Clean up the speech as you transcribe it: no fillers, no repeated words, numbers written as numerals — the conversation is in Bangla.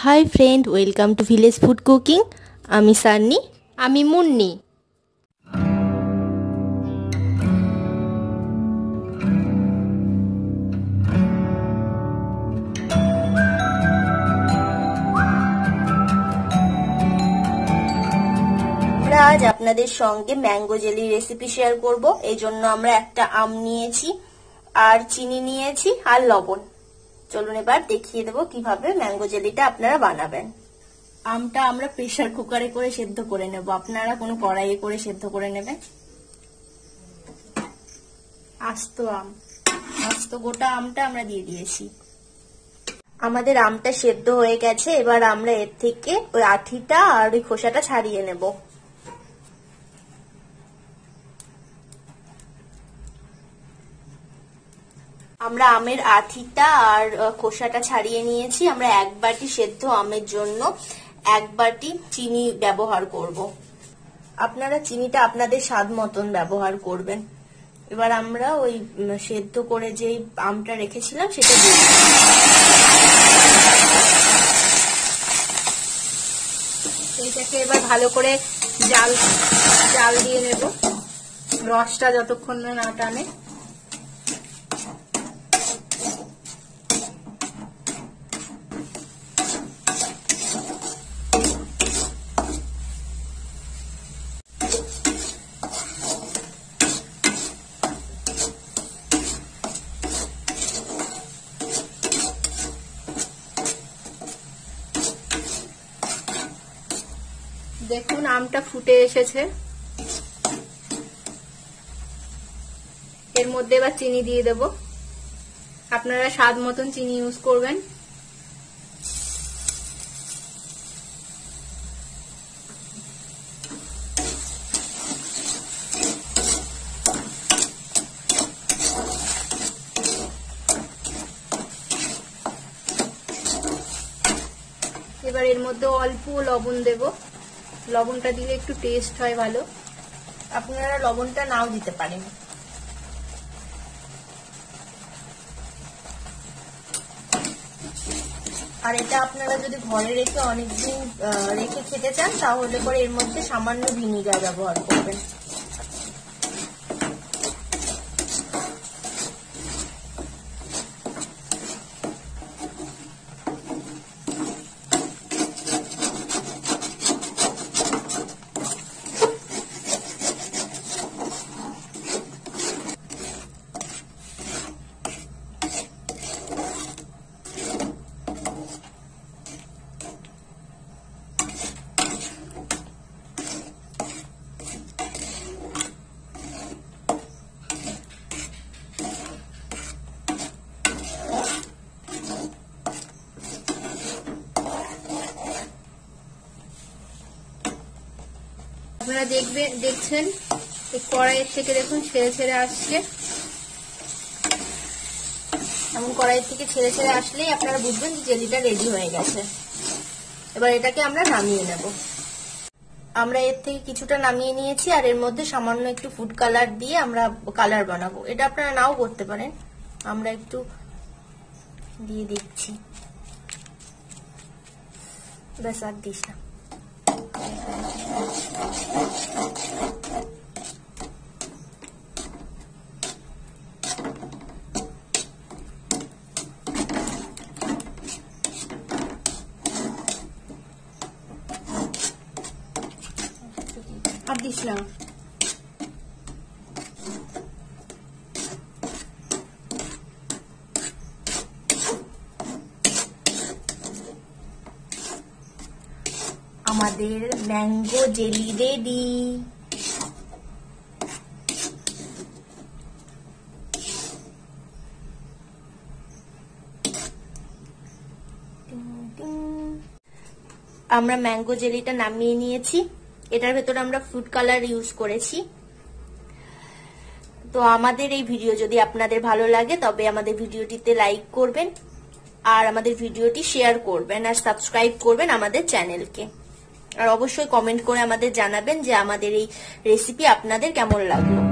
High friend welcome to village food cooking. আমি সান্নি। আমি মুন্নি। आज আপনাদের সঙ্গে ম্যাঙ্গো জেলি রেসিপি শেয়ার করব। এই জন্য আমরা একটা আম নিয়েছি আর চিনি নিয়েছি আর লবণ। চলুন এবার দেখিয়ে দেব কিভাবে ম্যাঙ্গো জেলিটা আপনারা বানাবেন। আমটা আমরা প্রেসার কুকারে করে সেদ্ধ করে নেব, আপনারা কোনো কড়াইয়ে করে সেদ্ধ করে নেবেন। আস্ত গোটা আমটা আমরা দিয়ে দিয়েছি। আমাদের আমটা সেদ্ধ হয়ে গেছে, এবার আমরা এর থেকে ওই আঠিটা আর ওই খোসাটা ছাড়িয়ে নেব। আমরা আমের আঠিটা আর খোসাটা ছাড়িয়ে নিয়েছি। আমরা এক বাটি সেদ্ধ আমের জন্য এক বাটি চিনি ব্যবহার করব। আপনারা চিনিটা আপনাদের স্বাদ মতন ব্যবহার করবেন। এবার আমরা ওই সেদ্ধ করে যে আমটা রেখেছিলাম সেটা দিয়ে দিই। এইটাকে এবার ভালো করে জাল দিয়ে নেব, রসটা যতক্ষণ না টানে। দেখুন আমটা ফুটে এসেছে। এর মধ্যে এবার চিনি দিয়ে দেব। আপনারা স্বাদ মতন চিনি ইউজ করবেন। এবার এর মধ্যে অল্প লবণ দেব। লবণটা দিলে একটু টেস্ট হয় ভালো। আপনারা লবণটা নাও দিতে পারেন। আর এটা আপনারা যদি ঘরে রেখে অনেকদিন রেখে খেতে চান তাহলে পরে এর মধ্যে সামান্য ভিনিগার ব্যবহার করবেন। আপনারা দেখছেন এই কড়াইয়ের থেকে দেখুন ছেড়ে ছেড়ে আসছে। এমন কড়াইয়ের থেকে ছেড়ে ছেড়ে আসলেই আপনারা বুঝবেন যে জেলিটা রেডি হয়ে গেছে। এবার এটাকে আমরা নামিয়ে নেব। আমরা এর থেকে কিছুটা নামিয়ে নিয়েছি আর এর মধ্যে সামান্য একটু ফুড কালার দিয়ে আমরা কালার বানাবো। এটা আপনারা নাও করতে পারেন, আমরা একটু দিয়ে দিচ্ছি। ব্যাস আর দিস না। আর দিস না। আমাদের ম্যাঙ্গো জেলি রেডি। আমরা ম্যাঙ্গো জেলিটা নামিয়ে নিয়েছি। এটার ভেতরে আমরা ফুড কালার ইউজ করেছি। তো আমাদের এই ভিডিও যদি আপনাদের ভালো লাগে তবে আমাদের ভিডিওটিতে লাইক করবেন আর আমাদের ভিডিওটি শেয়ার করবেন আর সাবস্ক্রাইব করবেন আমাদের চ্যানেলকে। আর অবশ্যই কমেন্ট করে আমাদের জানাবেন যে আমাদের এই রেসিপি আপনাদের কেমন লাগলো।